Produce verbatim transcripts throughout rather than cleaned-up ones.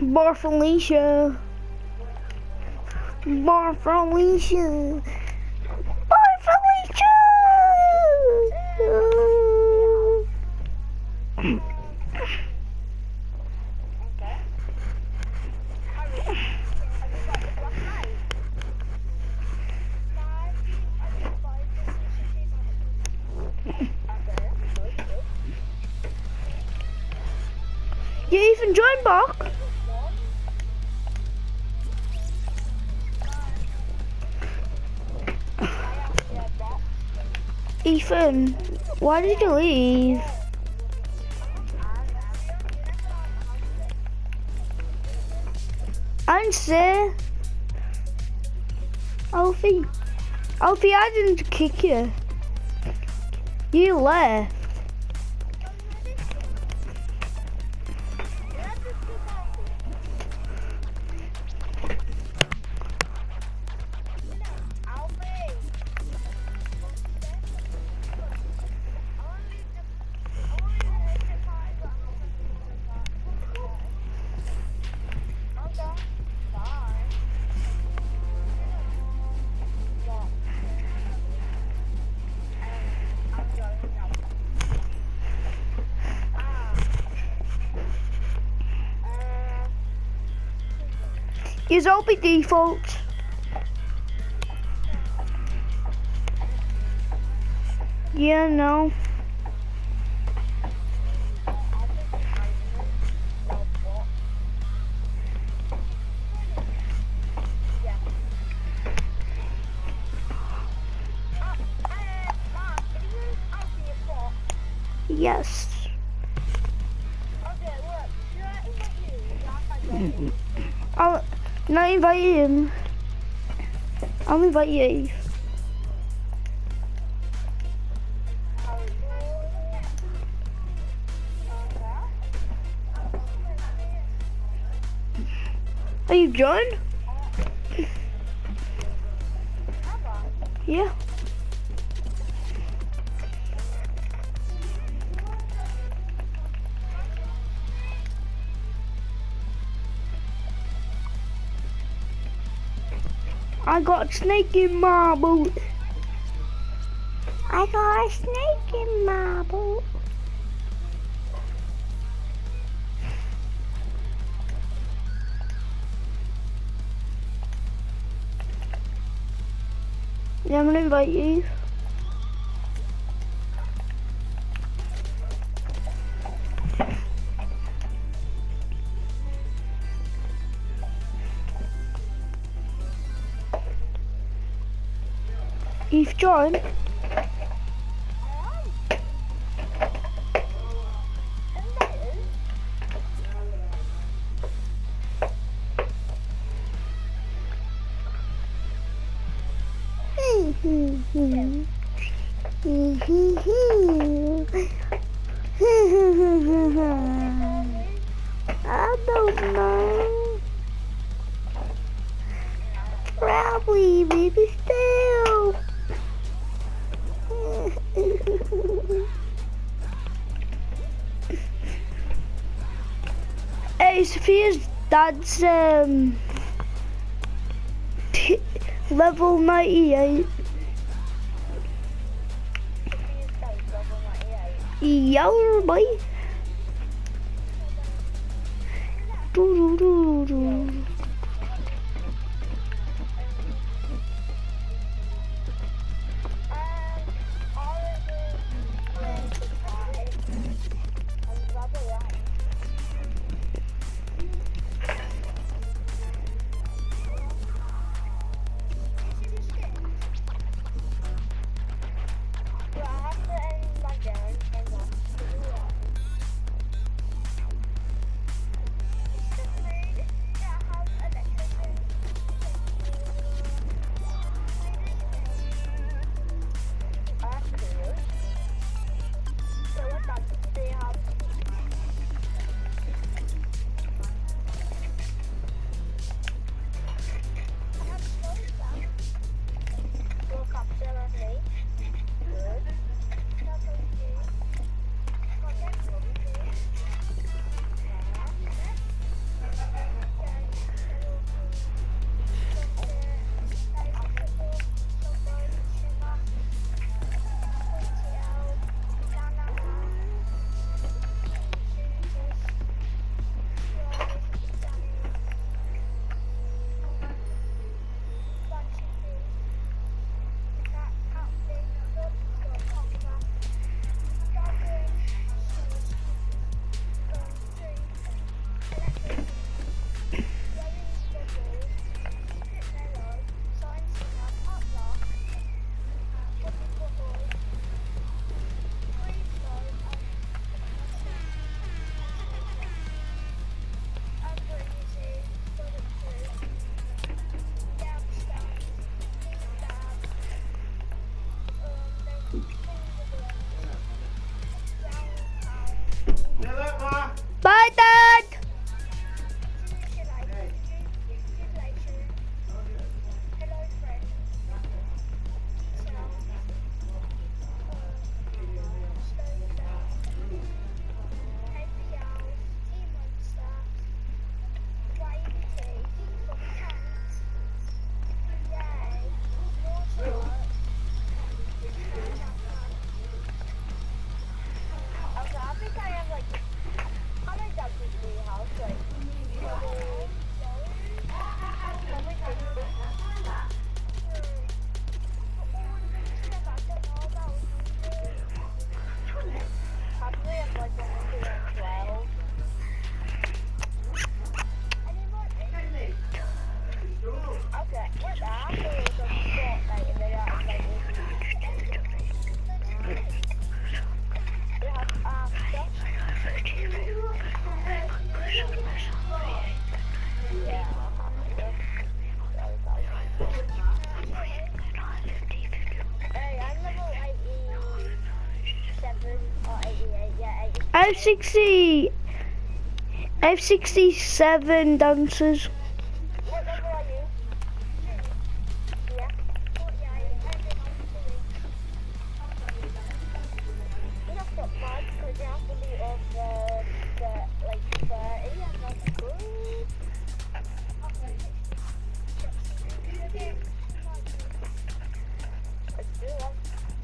Bar Felicia. Bar Felicia. Bar Felicia. You even joined Bach? Ethan, why did you leave? I'm Sir. Alfie. Alfie, I didn't kick you. You left. Use all by default. Yeah, no. Yes. I'll not invite him. I'll invite you. Are you joined? Yeah. I got a snake in my boot. I got a snake in my boot. Yeah, I'm gonna invite you. You've joined. I don't know. Probably maybe still. Hey, Sophia's dad's um level ninety-eight. Yeah, boy. Do, do, do, do. I have sixty. I have sixty-seven dancers. What level are you? Yeah. You have got bad because you have to be over the, like thirty and that's good. Let's do it.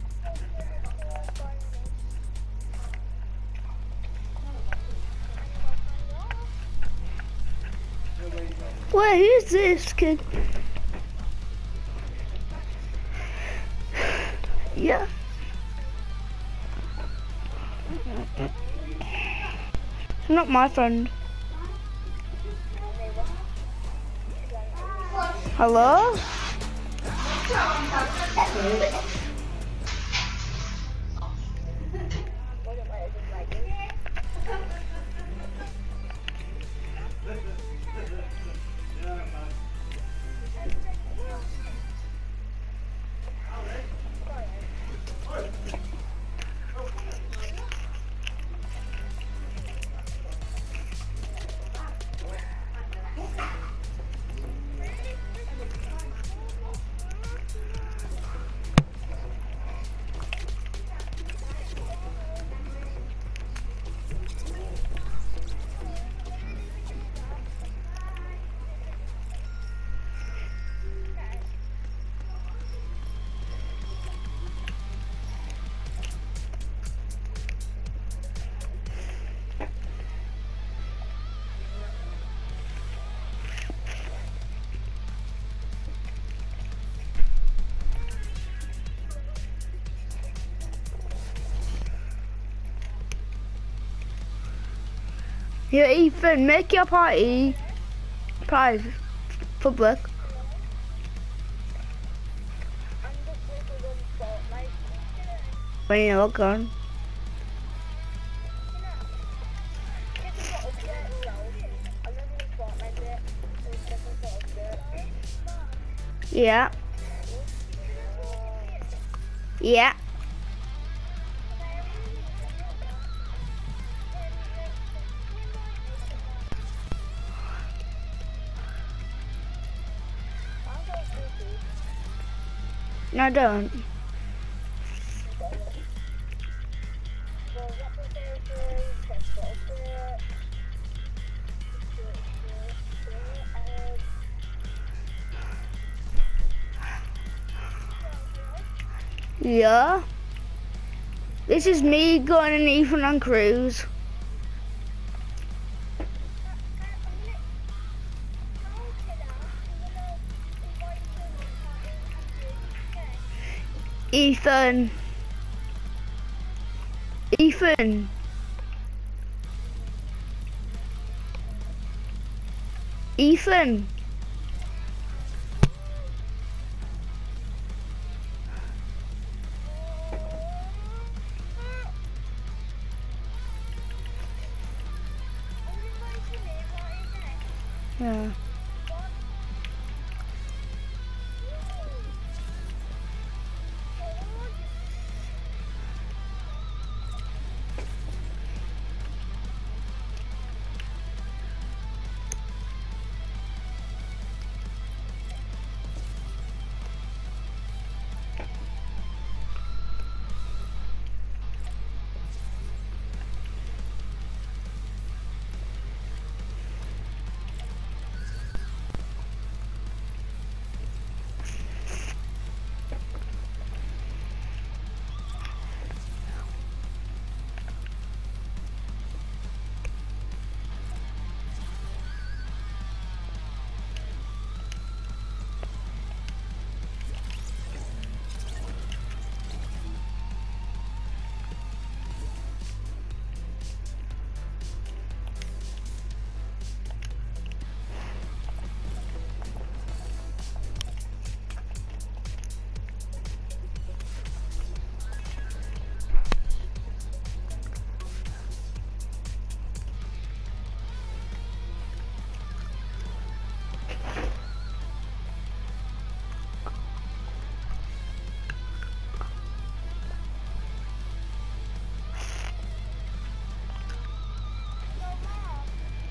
Wait, who's this kid? Yeah. It's not my friend. Hello? Yeah, Ethan, make your party private, public. When you log on. Yeah. Yeah. No, don't. Yeah. This is me going and Ethan on cruise. Ethan. Ethan. Ethan. Yeah.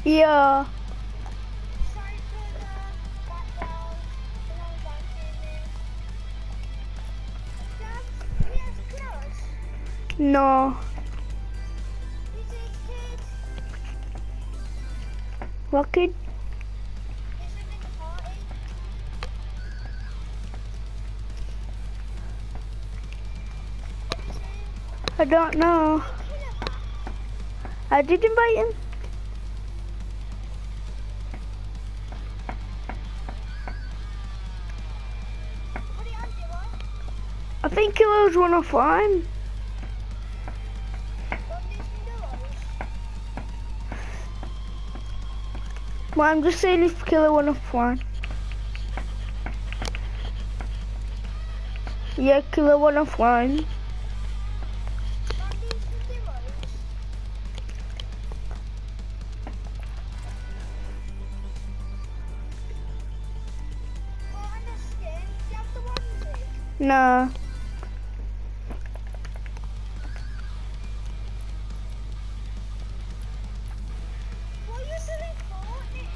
Yeah. Sorry for the background. The long dancing. Dad, P S Plus. No. This is kids. What kid? This is in the party. What is it? I don't know. Killer. I did invite him. What do you have to do? I think it was one of mine. Don't listen to us. Well, I'm just saying if killer one of one. Yeah, killer one of one. Don't listen to us. Well, understand. Do you have the onesie? No. What are you selling Fortnite?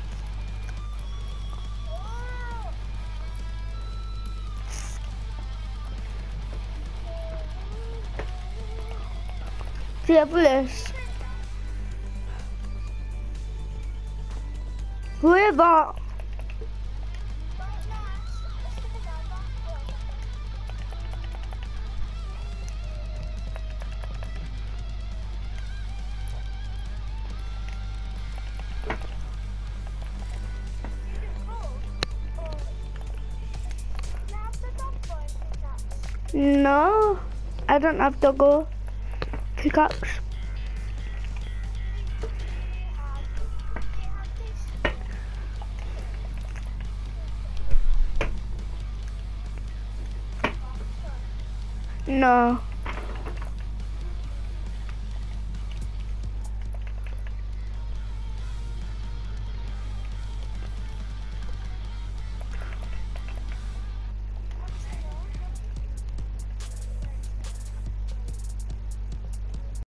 Oh. Do you have this? Where about? No, I don't have to go pickaxe. No.